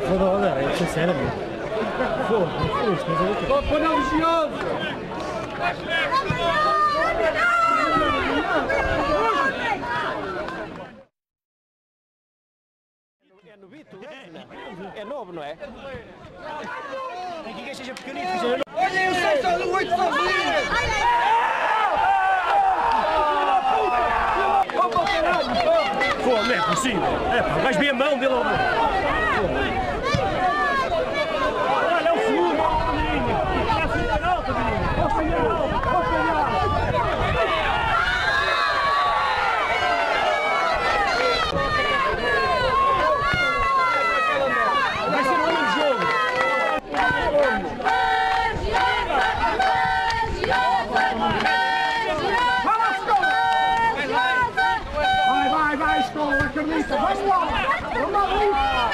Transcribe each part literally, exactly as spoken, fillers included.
foda, é sinceramente. Foda, mas põe a Lajeosa! É novito? É novo, não é? Aqui que seja pequenito. Olhem o seis do oito sozinho! Pô, não é possível! É pá, vais ver a mão dele ao olha, é o segundo! É a senhora alta, menino! É o senhor alta! É o senhor alta! Vai ser um homem de jogo! Vai, vai, vai, escola, acredita! Vai lá! Vamos lá!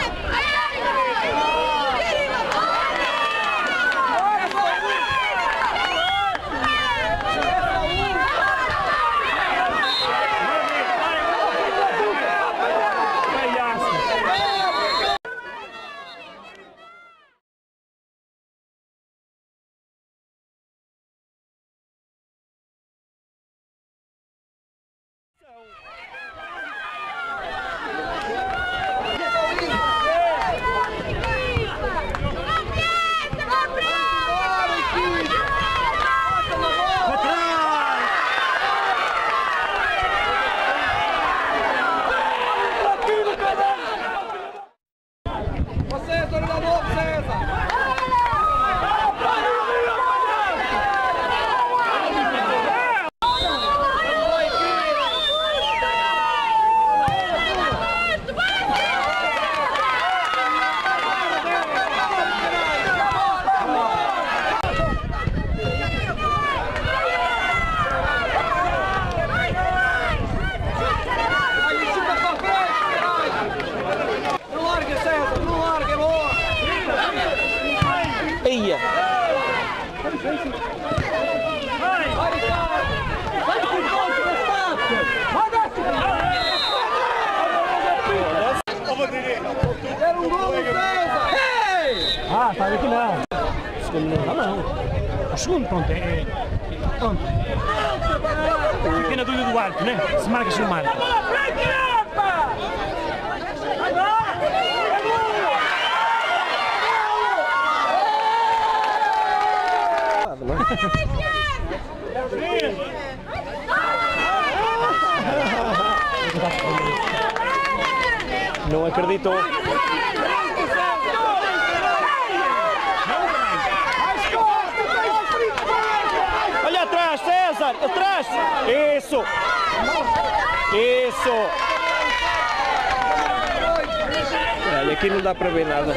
Ia. Ah, tá aqui não. O segundo não, não. O segundo, pronto, é. Pronto. Fiquei na dúvida do arco, né? Se marca, se não marca. Não acreditou. Olha atrás, César, atrás. Isso. Isso. Olha, aqui não dá para ver nada.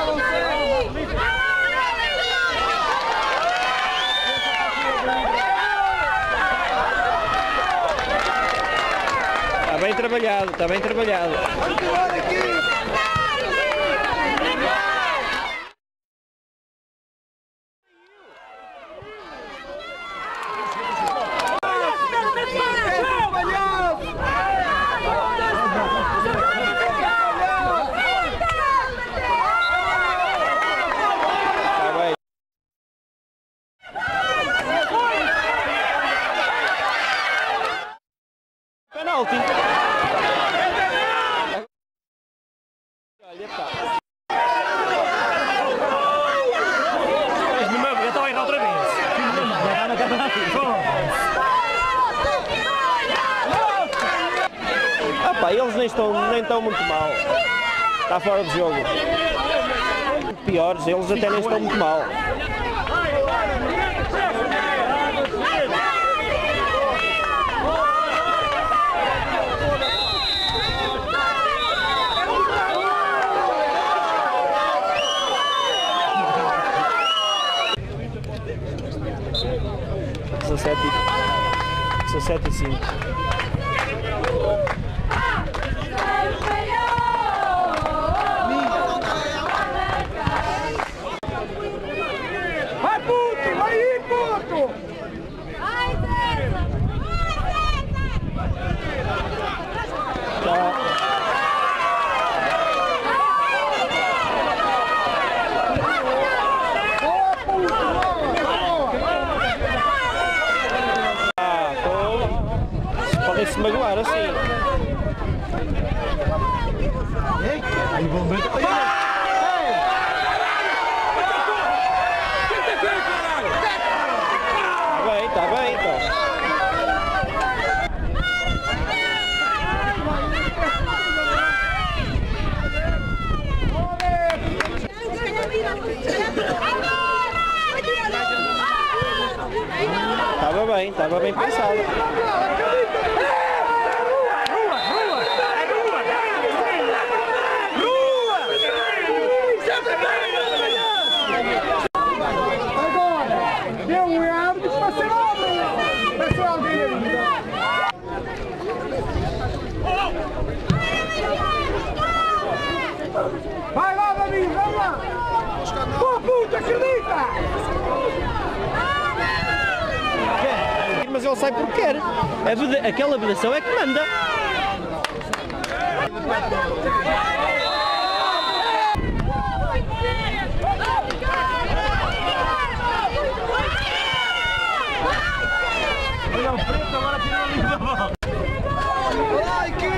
Está bem trabalhado, está bem trabalhado. Penalti. Olha, pá. Mas não me estão a errar outra vez. Ah pá, eles nem estão, nem estão muito mal. Está fora de jogo. Piores, eles até nem estão muito mal. dezassete e cinco. Vai, puto! Vai aí, puto! Vai, César! Vai, César! Nem se magoar assim. Está bem, está bem, então. Estava bem, estava bem pensado. Vai lá, David, vai lá! Pô, puta, acredita! Mas ele sai porque quer. A veda, aquela vedação é que manda. Olha o preto, agora tirou ali da bola. Ai, que...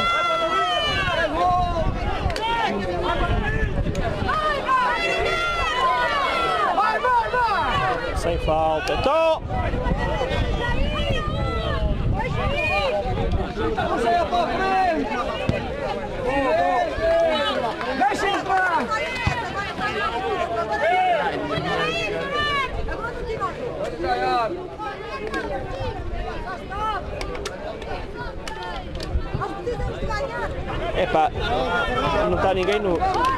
Vai, vai, vai! Sem falta. Tô! Você é pra frente! Deixa entrar! Epá, não está ninguém no...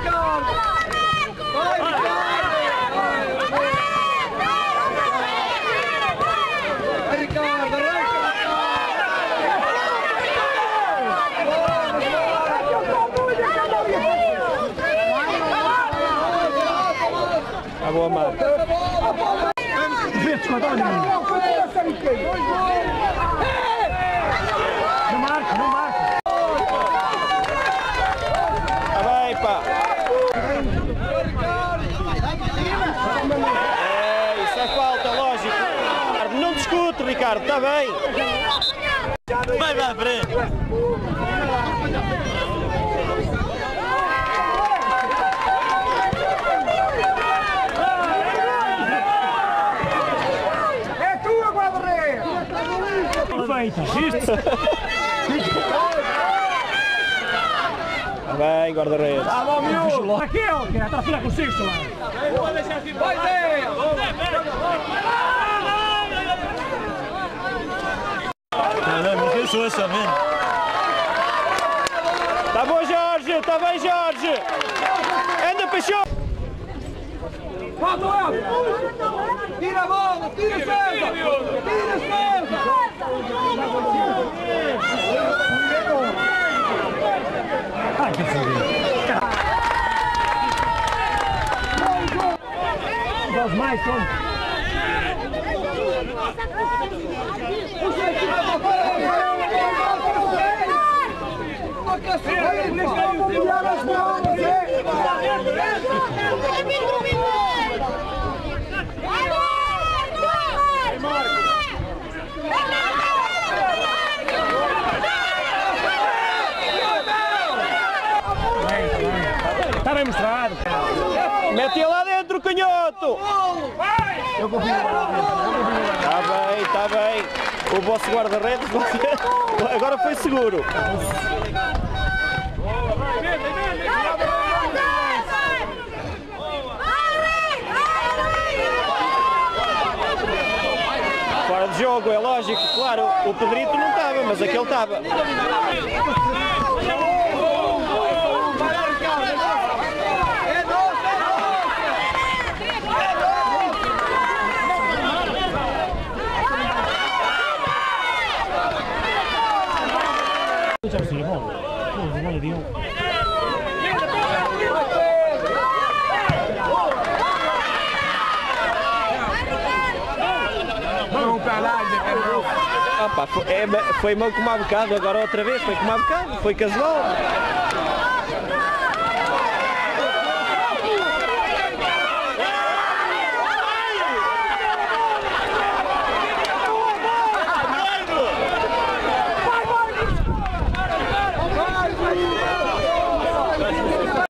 A boa marca. Não marca, não marca. Está bem, pá. É, isso é falta, lógico. Não discute, Ricardo, está bem. Vai lá, frente. É tua, guarda-redes! Feita, isto. Está bem, guarda-redes. Ah, bom, miúdo. Aqui é o que? Está a filar consigo, sei lá. Vai, Zé! Não, mas eu sou essa mesmo. Está bom, Jorge, está bem, Jorge. Anda, Peixoto. Falta o Elton! Tira a bola! Tira César! Tira César! Ai, que foda. Vamos mais, toma. Está bem mostrado. Mete lá dentro, canhoto. Eu confio lá dentro. Está bem, está bem. O vosso guarda-redes agora foi seguro. Fora de jogo, é lógico, claro, o Pedrito não estava, mas aquele estava. Ah, pá, foi, é, foi mal como há bocado, agora outra vez, foi como há bocado, foi casual.